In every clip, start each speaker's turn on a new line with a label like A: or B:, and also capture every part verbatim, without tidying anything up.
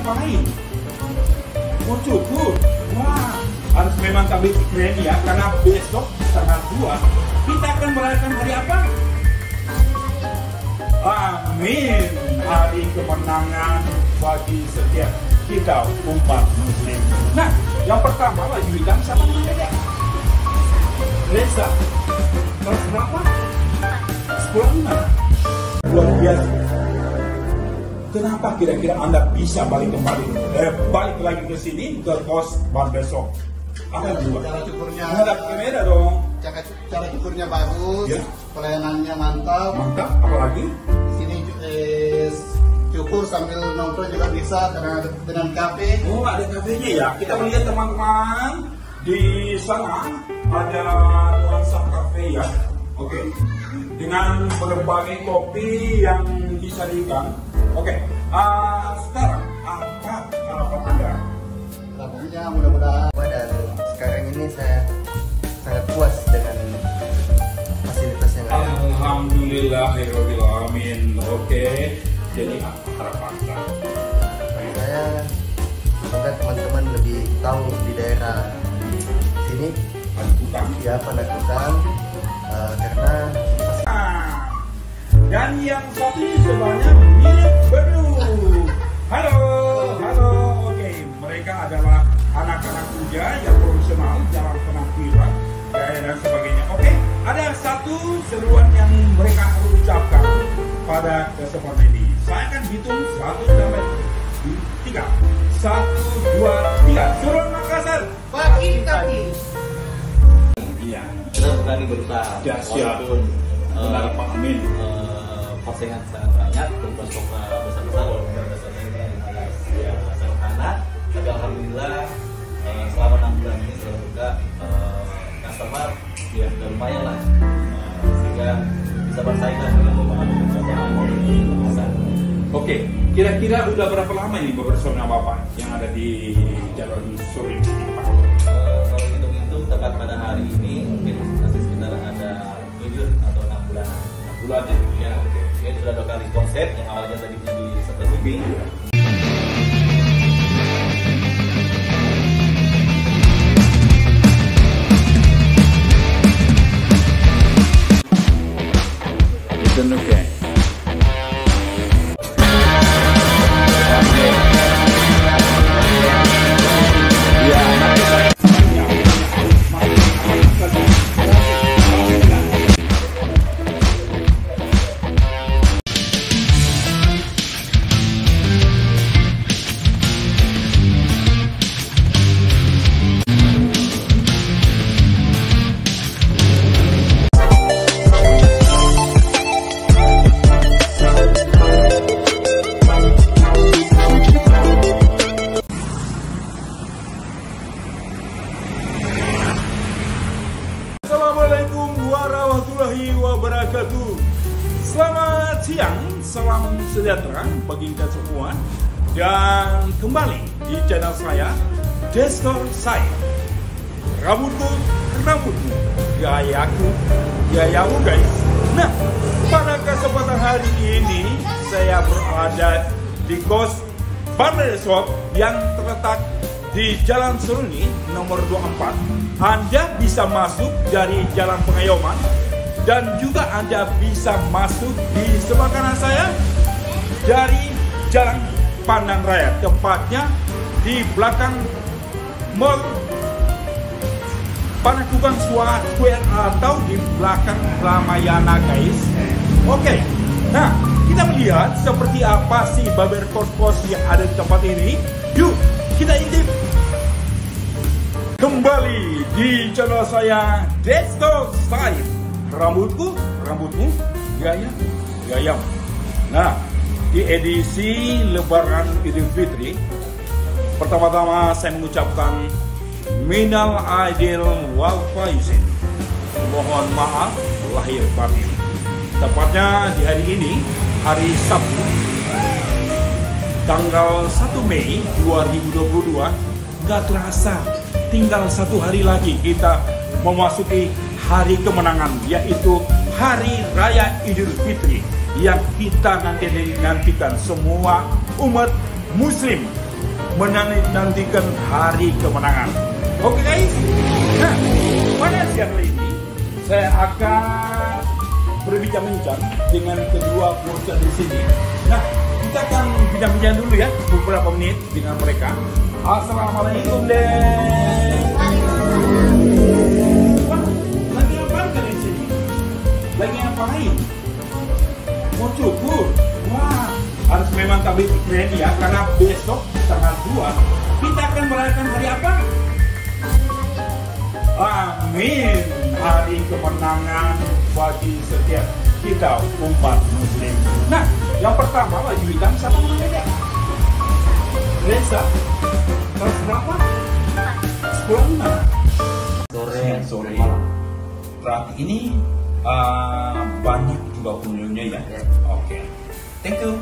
A: ngapain? Mau cukur? Wah, harus memang tampil keren ya, karena besok tanggal dua kita akan merayakan hari apa? Amin, hari kemenangan bagi setiap kita umat muslim. Nah, yang pertama lagi bilang siapa namanya? Reza. Kelas berapa? Sekolah mana? Luar biasa. Kenapa kira-kira Anda bisa balik kembali? Eh, balik lagi ke sini ke kos bar besok? Ada dua.
B: Cara cukurnya.
A: Ada kamera dong.
B: Cara, cara cukurnya bagus. Ya. Pelayanannya mantap.
A: Mantap. Apalagi?
B: Di sini eh, cukur sambil nongkrong juga bisa karena dengan kafe.
A: Oh, ada kafenya ya. Kita melihat teman-teman di sana ada nuansa kafe ya. Oke. Dengan berbagai kopi yang disajikan. Oke. Uh, sekarang apa harapan Anda?
B: Harapannya mudah-mudahan.
C: Dan sekarang ini saya sangat puas dengan fasilitas yang ada.
A: Alhamdulillahirabbil alamin. Oke. Jadi apa harapan Anda?
C: Saya semoga teman-teman lebih tahu di daerah sini
A: Panakukang.
C: ya Panakukang uh, karena
A: Ah, dan yang satu ini sebenarnya milik baru. Halo, halo. Oke, mereka adalah anak-anak muda yang profesional dalam penampilan dan sebagainya. Oke, ada satu seruan yang mereka harus ucapkan pada kesempatan ini. Saya akan hitung satu sampai tiga. Satu, dua, tiga. Suruh Makassar.
B: Pagi tadi.
A: Iya.
D: Kita berani berusaha.
A: Dahsyat.
D: Walaupun
A: Benar, Pak. Amin.
D: uh, persaingan sangat banyak, tugas besar besar walaupun berdasarkan ini ya sederhana. Tapi alhamdulillah uh, selama enam bulan ini selalu juga uh, customer ya sudah lumayan lah, uh, sehingga bisa bersaing lah dengan beberapa pekerjaan di pasar.
A: Oke, kira-kira udah berapa lama ini bersama Bapak yang ada di Jalan Surin ini, Pak?
D: Uh, kalau hitung-hitung tepat pada hari ini mungkin masih sekitar ada tujuh atau enam bulan.
A: enam bulan ya?
D: Ya, oke. Ini sudah dua kali konsep yang awalnya tadi di Sebelah Tubing.
A: Itu oke. Assalamualaikum warahmatullahi wabarakatuh. Selamat siang, salam sejahtera bagi kita semua. Dan kembali di channel saya, Destor Saya. Rambutku, rambutmu, gayaku, gayamu guys. Nah, pada kesempatan hari ini saya berada di kos barbershop yang terletak di Jalan Seruni nomor dua puluh empat. Anda bisa masuk dari Jalan Pengayoman dan juga Anda bisa masuk di sebelah kanan saya dari Jalan Pandang Raya. Tempatnya di belakang Mall Panakukang Square atau di belakang Ramayana guys. Oke, nah kita melihat seperti apa sih barber kos yang ada di tempat ini. Yuk kita intip. Kembali di channel saya, Destor Style. Rambutku, rambutmu, gaya, gayamu. Nah, di edisi Lebaran Idul Fitri, pertama-tama saya mengucapkan minal aidin wal faizin. Mohon maaf lahir batin. Tepatnya di hari ini, hari Sabtu, tanggal satu Mei dua ribu dua puluh dua, nggak terasa. Tinggal satu hari lagi kita memasuki hari kemenangan, yaitu Hari Raya Idul Fitri yang kita nanti nantikan semua umat muslim menantikan hari kemenangan. Oke guys, nah pada siang hari ini saya akan berbincang-bincang dengan kedua bocah di sini. Nah, kita akan bincang-bincang dulu ya beberapa menit dengan mereka. Assalamualaikum deh. Wah, lagi apa kalian di sini? Lagi ngapain? Mau cukur? Wah, harus memang kami keren ya, karena besok tanggal dua kita akan merayakan hari apa? Amin, hari kemenangan bagi setiap kita umat muslim. Nah, yang pertama baju hitam siapa namanya? Reza. Kelas berapa? Sekolah mana?
D: Sore,
A: Sore. Berarti ini uh, banyak juga pengunjungnya ya?
C: Ya.
A: Oke, thank you.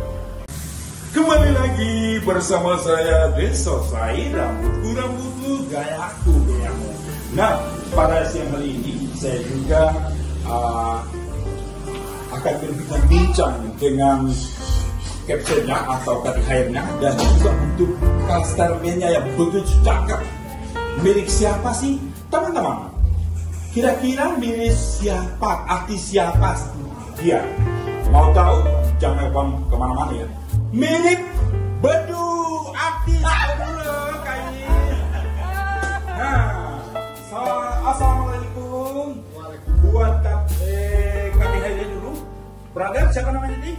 A: Kembali lagi bersama saya Desa Said, rambutku rambutku, gayaku gayamu. Nah, pada siang hari ini saya juga uh, akan berbincang-bincang dengan captionnya atau kata-katanya, dan juga untuk customer-nya yang begitu cakep. Milik siapa sih teman-teman? Kira-kira milik siapa? Artis siapa dia? Mau tahu? Jangan kemana-mana ya. Milik Bedu, artis Bedu kayaknya. Nah, so, assalamualaikum. Buat eh, kaki hari dulu. Brother, siapa namanya ini?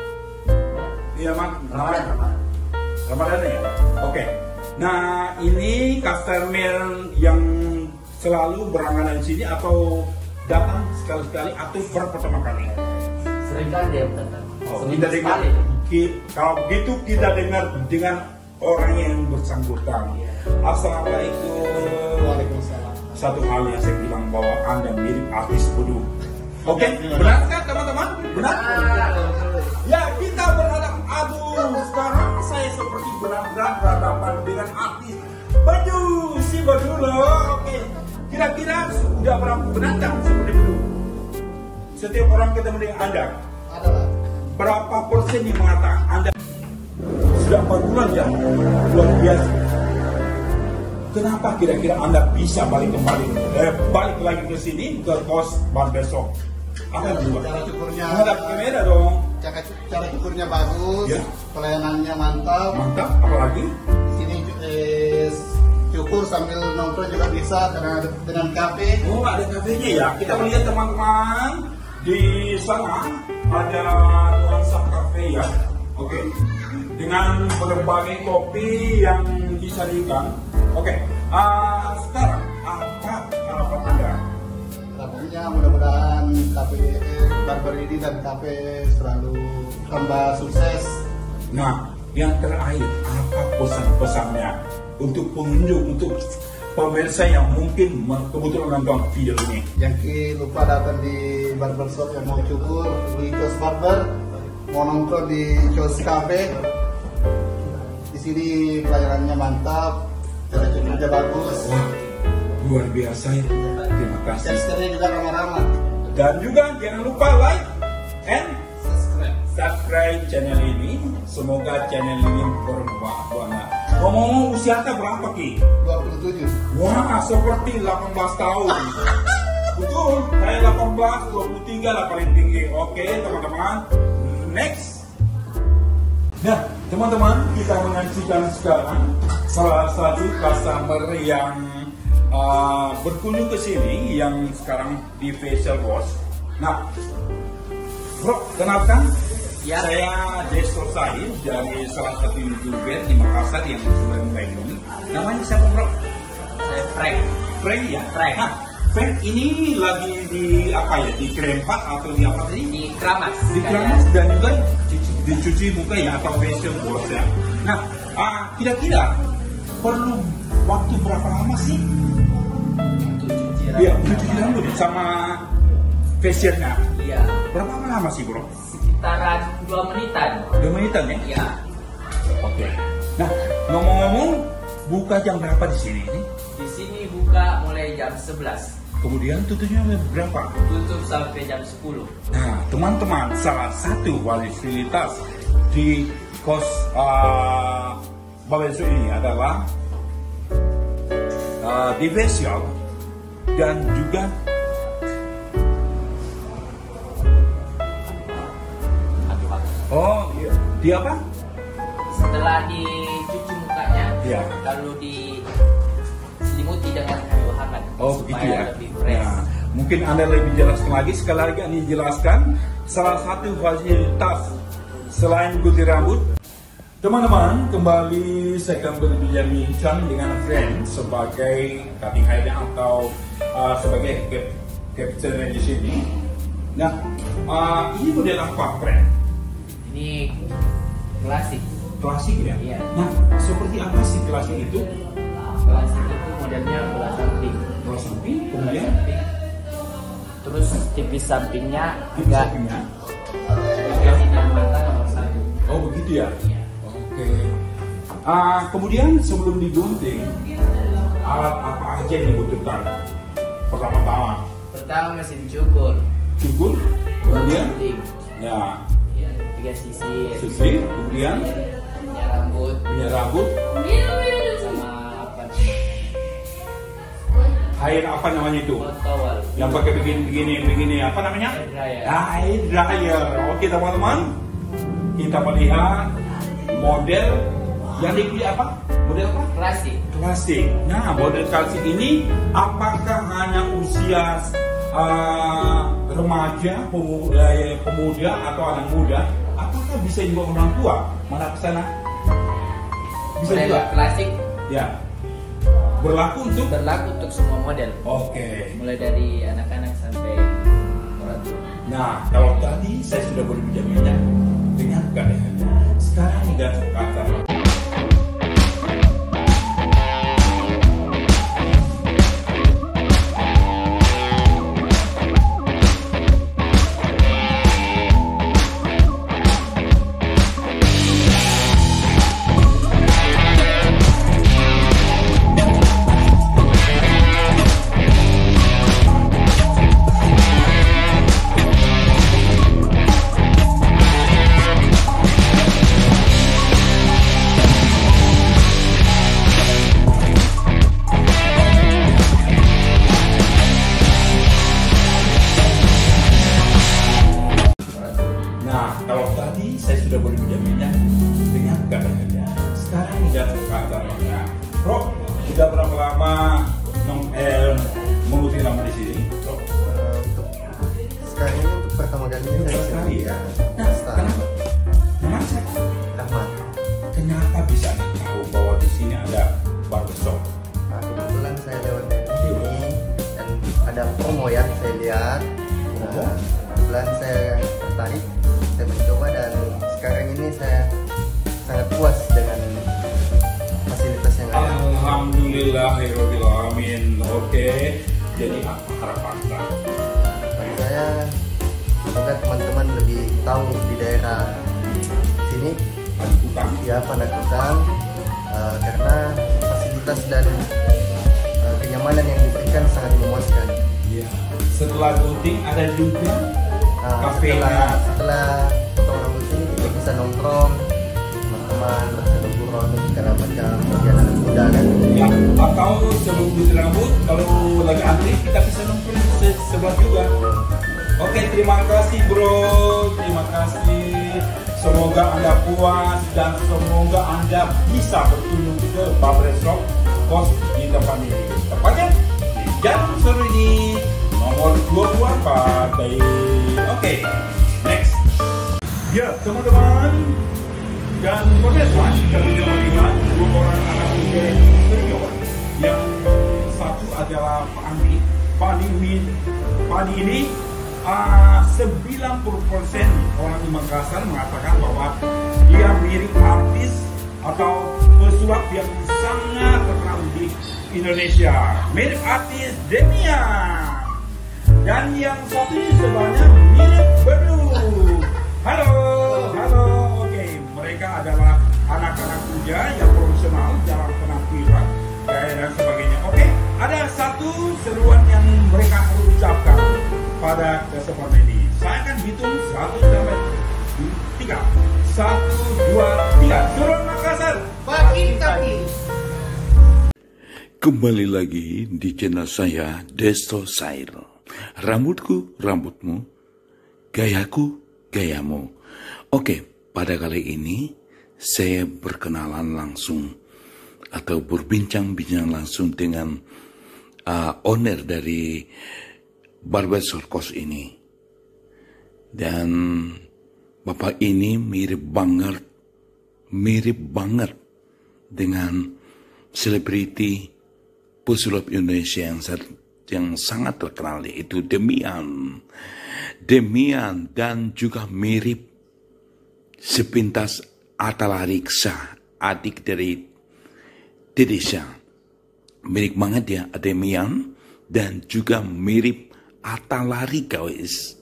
A: Iya, Mak.
C: Ramadan.
A: Ramadan ya? Oke. Nah, ini customer yang selalu berlangganan di sini atau datang sekali-sekali atau baru pertama kali?
C: Sering kali dia datang.
A: Oh,
C: Seminggu
A: kita dengar.
C: sekali.
A: Ki- kalau begitu kita dengar dengan orang yang bersangkutan. Assalamualaikum.
B: Waalaikumsalam.
A: Satu hal yang saya bilang bahwa Anda mirip artis Bedu. Oke, benar kan teman-teman? Benar? Ya, kita berhadap. Aduh, sekarang saya seperti benar-benar berhadapan dengan artis Bedu, si Bedu loh. Oke, kira-kira sudah berapa penantang seperti Bedu? Setiap orang ketemu dengan Anda,
B: Adalah.
A: berapa persen yang mengatakan Anda sudah empat bulan ya? Luar biasa. Kenapa kira-kira Anda bisa balik kembali, eh, balik lagi ke sini ke kos bar besok? Apa dua?
B: Cara cukurnya,
A: Menghadap kamera dong.
B: cara, cara cukurnya bagus,
A: Ya.
B: pelayanannya mantap.
A: Mantap. Apalagi?
B: Di sini eh, cukur sambil nongkrong juga bisa dengan dengan kafe.
A: Oh, ada kafenya ya. Kita melihat teman-teman di sana ada nuansa kafe ya. Oke. Dengan berbagai kopi yang disajikan. Oke. Ah, sekarang apa harapan Anda?
B: Harapannya mudah-mudahan kafe eh, barber ini dan kafe selalu tambah sukses.
A: Nah, yang terakhir, apa pesan-pesannya untuk pengunjung, untuk pemirsa yang mungkin kebetulan nonton video ini?
B: Jangan lupa datang di barbershop yang mau cukur di Cos Barber, mau nongkrong di Cos Cafe. Di sini pelayanannya mantap, cara cukurnya bagus,
A: Wah, luar biasa ya. Terima kasih.
B: teksturnya juga ramah-ramah.
A: Dan juga jangan lupa like and subscribe channel ini. Semoga channel ini bermanfaat. Ngomong-ngomong usia Anda berapa Ki?
B: dua puluh tujuh.
A: Wah, seperti delapan belas tahun. Betul, saya delapan belas, dua puluh tiga lah paling tinggi. Oke teman-teman, next. Nah teman-teman, kita menyaksikan sekarang salah satu customer yang uh, berkunjung ke sini yang sekarang di facial wash. Nah, bro, kenalkan,
C: Ya.
A: saya Desa Said dari salah satu youtuber di Makassar yang sudah mulai ini. Namanya siapa bro?
C: Saya Frank.
A: Frank ya?
C: Frank.
A: Nah, Frank ini lagi di apa ya? Di Krempak atau di apa tadi?
C: Di Kramas.
A: Di Kramas dan juga dicuci, dicuci muka ya atau facial wash ya. Nah, ah, kira-kira perlu waktu berapa lama sih?
C: Untuk cuci
A: Iya,
C: rambut.
A: mencuci rambut sama facialnya.
C: Iya.
A: Berapa lama sih bro?
C: Sekitaran dua menitan.
A: Dua menitan ya?
C: Iya.
A: Oke. Nah, ngomong-ngomong, buka jam berapa di sini?
C: Di sini buka mulai jam sebelas.
A: Kemudian tutupnya berapa?
C: Tutup sampai jam sepuluh.
A: Nah, teman-teman, salah satu fasilitas di kos uh, Balensu ini adalah uh, diversional dan juga oh iya. Dia apa?
E: Setelah dicuci mukanya,
A: ya.
E: Lalu diselimuti dengan kayu hangat.
A: Oh begitu ya.
E: Lebih fresh.
A: Nah, mungkin Anda lebih jelaskan lagi. Sekali lagi Anda jelaskan salah satu fasilitas selain gunting rambut. Teman-teman, kembali saya akan berbincang dengan friend sebagai cutting hair atau uh, sebagai captain di sini. Nah, uh, ini model apa, friend?
E: Ini klasik.
A: Klasik ya?
E: Iya.
A: Nah, seperti apa sih klasik itu?
E: Klasik itu modelnya bola samping.
A: Bola samping, kemudian
E: terus tipis sampingnya
A: tipis
E: agak
A: sampingnya.
E: agak sinar mata nomor satu.
A: Oh begitu ya?
E: Iya.
A: Oke. Uh, kemudian sebelum digunting, alat apa aja yang dibutuhkan? Pertama-tama.
E: Pertama mesin cukur.
A: Cukur, kemudian,
E: Gunting.
A: ya,
E: Ya, tiga sisi.
A: sisir, kemudian
E: Minyak rambut.
A: minyak rambut,
E: Sama apa?
A: air apa namanya itu?
E: Towel.
A: Yang pakai begini-begini, begini apa namanya?
E: Hair dryer.
A: Air dryer. Oke teman-teman, kita melihat model yang dipilih apa? Model apa?
E: Klasik.
A: Klasik. Nah, model klasik ini apakah hanya usia uh, remaja, pemuda, pemuda atau anak muda? Apakah bisa juga orang tua? Mana ke sana? Bisa
E: Model
A: juga.
E: klasik
A: Ya. Berlaku untuk.
E: berlaku untuk semua model.
A: Oke.
E: Mulai dari anak-anak sampai orang tua.
A: Nah, kalau tadi saya sudah berbincang dengan keadaannya. Sekarang sudah kata. Kalau tadi saya sudah berbincang dengan keadaannya, sekarang sudah keadaannya. Bro, sudah berapa lama nom eh, mengutip nama di sini? Bro,
C: Uh, untuk sekarang ini untuk pertama kali ini saya
A: sekali ya.
C: Nah,
A: Kenapa? Kenapa?
C: Rahmat.
A: Kenapa bisa tahu bahwa di sini ada barbershop?
C: Nah, kebetulan saya lewat dari sini dan ada promo ya, saya lihat. Nah, kebetulan saya tertarik, saya mencoba dan sekarang ini saya sangat puas dengan fasilitas yang ada.
A: Alhamdulillahirobbilalamin. Oke, jadi apa harapan Anda?
C: Bagi saya, semoga teman-teman lebih tahu di daerah sini,
A: Panakukang.
C: ya Panakukang, uh, karena fasilitas dan uh, kenyamanan yang diberikan sangat memuaskan.
A: Ya. Setelah gunting ada juga
C: Nah,
A: kafenya.
C: setelah setelah potong rambut ini kita bisa nongkrong teman-teman, bersama buron segala macam bagian anak muda kan.
A: Ya, atau sebelum gunting rambut kalau lagi antri kita bisa nongkrong di sebelah juga. Oke, terima kasih bro, terima kasih. Semoga Anda puas dan semoga Anda bisa berkunjung ke barbershop Kos di tempat ini. Tepatnya di Jalan Seruni nomor dua puluh empat. Oke, next. Ya, teman-teman dan pemirsa, kita melihat dua orang anak muda senior. Yang satu adalah Pak Andi. Pak Andi ini, Pak Andi ini uh, sembilan puluh persen orang di Makassar mengatakan bahwa dia mirip artis atau pesulap yang sangat terkenal di Indonesia. Mirip artis Demian. Dan yang satu ini sebelahnya mirip Bedu. Halo, halo. Oke, mereka adalah anak-anak muda yang profesional dalam penampilan dan sebagainya. Oke, ada satu seruan yang mereka harus ucapkan pada kesempatan ini. Saya akan hitung satu sampai tiga. Satu, dua, tiga. Seruan Makassar.
E: Pak kita
A: Kembali lagi di channel saya, Desto Sair. Rambutku, rambutmu, gayaku, gayamu. Oke, pada kali ini saya berkenalan langsung atau berbincang-bincang langsung dengan uh, owner dari Barbershop Kos ini. Dan bapak ini mirip banget, mirip banget dengan selebriti pesulap Indonesia yang, yang sangat terkenal, yaitu Demian. Demian dan juga mirip sepintas Atta Lariksa, adik dari Dedesha. Mirip banget ya Demian dan juga mirip Atta Lariksa, guys.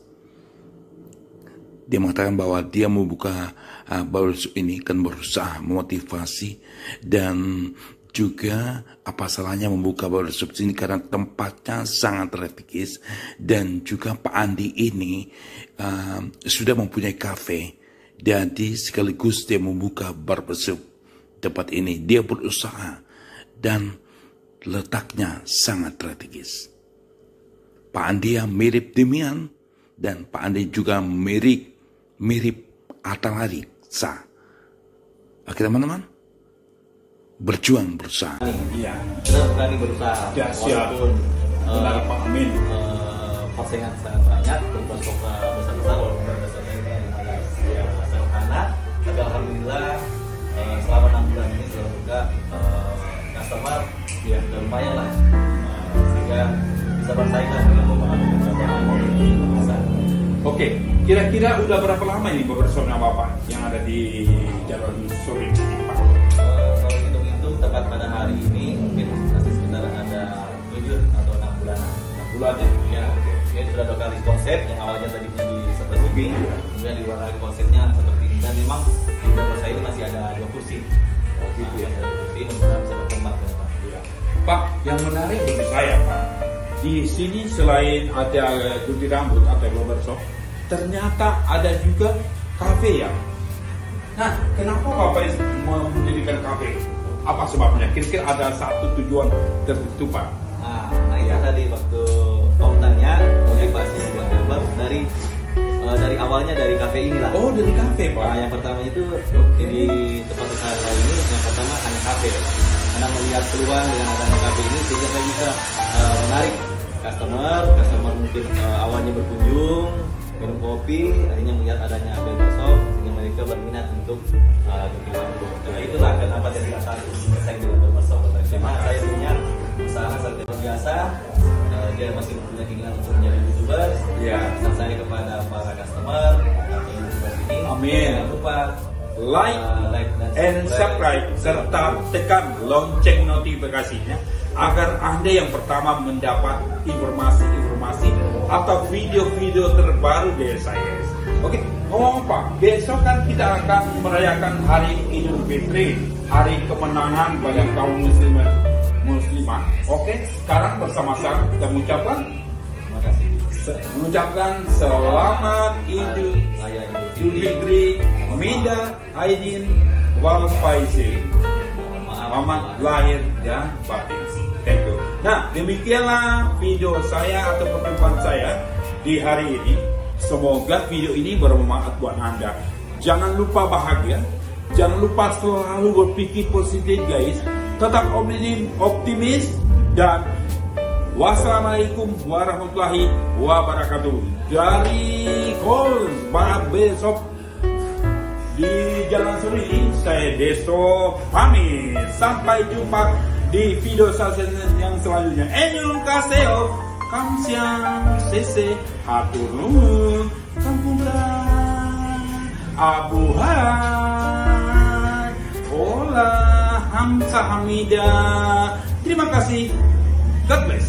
A: Dia mengatakan bahwa dia membuka uh, barbershop ini kan berusaha memotivasi dan juga apa salahnya membuka barbershop ini karena tempatnya sangat strategis dan juga Pak Andi ini uh, sudah mempunyai kafe, jadi sekaligus dia membuka barbershop tempat ini. Dia berusaha dan letaknya sangat strategis. Pak Andi yang mirip Demian dan Pak Andi juga mirip mirip Atta Lariksa. Oke teman-teman, berjuang berusaha.
D: Iya, kita berani berusaha.
A: Ya, siap.
D: Walaupun
A: benar
D: uh,
A: Pak Amin.
D: Uh, persaingan sangat banyak, termasuk besar-besar walaupun berdasarkan ini ya sederhana. Tapi alhamdulillah uh, selama enam bulan ini sudah buka uh, customer ya udah lumayan lah, uh, sehingga bisa bersaing lah dengan beberapa besar.
A: Oke, kira-kira udah berapa lama ini barbershopnya Bapak yang ada di Jalan Suri ini, Pak?
D: Tepat pada hari ini mungkin masih sekitar ada tujuh atau enam bulan.
A: enam bulan ya?
D: Ya, ini sudah dua kali konsep yang awalnya tadi di seperti kemudian di luar konsepnya seperti ini, dan memang di dapur saya ini masih ada dua kursi.
A: Oh gitu ya?
D: Ada dua kursi, mudah-mudahan bisa berkembang ya, Pak.
A: Ya. Pak, yang menarik bagi saya Pak, di sini selain ada gunting rambut atau barbershop, ternyata ada juga kafe ya. Nah, kenapa Bapak mendirikan kafe? Apa sebabnya? Kira-kira ada satu tujuan tertentu Pak?
D: Nah, nah itu tadi waktu kontennya motivasi buat gambar dari uh, dari awalnya dari kafe inilah.
A: Oh, dari kafe Pak?
D: Nah, yang pertama itu di tempat usaha saya ini yang pertama hanya kafe. Karena melihat peluang dengan adanya kafe ini sehingga saya bisa uh, menarik customer, customer mungkin uh, awalnya berkunjung minum kopi, akhirnya melihat adanya barbershop sehingga mereka berminat untuk uh, gunting rambut. Nah itulah kenapa saya tidak satu saya dengan barbershop. Karena saya punya usaha seperti biasa, uh, dia masih mempunyai keinginan untuk menjadi youtuber.
A: Ya.
D: Pesan saya kepada para customer atau youtuber ini,
A: amin.
D: Jangan lupa
A: like,
D: uh, like dan
A: and subscribe serta tekan lonceng notifikasinya agar Anda yang pertama mendapat informasi-informasi atau video-video terbaru dari saya. Oke, ngomong Pak, besok kan kita akan merayakan Hari Idul Fitri, hari kemenangan bagi kaum muslimat muslimah. Oke, sekarang bersama-sama kita mengucapkan
D: terima kasih.
A: mengucapkan selamat Idul Fitri, Mida Aidin wal Faizin. Selamat lahir dan batin. Thank you. Nah, demikianlah video saya atau pertemuan saya di hari ini. Semoga video ini bermanfaat buat Anda. Jangan lupa bahagia, jangan lupa selalu berpikir positif guys. Tetap optimis dan wassalamualaikum warahmatullahi wabarakatuh. Dari Kos Barbershop di Jalan Suri, saya Desto pamit. Sampai jumpa di video saya yang selanjutnya. Annyeonghaseyo, kamsiang, sese, hatur nuhun, kampulan, abuhan, olah, hamsa hamida. Terima kasih. God bless.